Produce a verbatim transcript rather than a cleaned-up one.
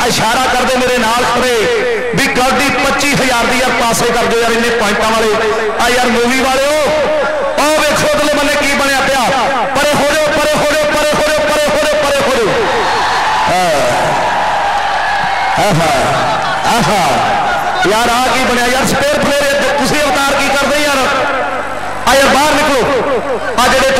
इशारा करते मेरे नाल खड़े भी गलती पच्ची हजार की यार पासे कर दो यार इन्ने पॉइंटा वाले आ यार मूवी वाले ओ वेखो अगले बंदे की बनया पिया परे हो रहे परे हो रहे परे हो रहे परे हो रहे परे हो रहे यार आ की बनया यार स्पेयर प्लेयर तुम अवतार की करते यार आ यार बाहर निकलो आ जेडे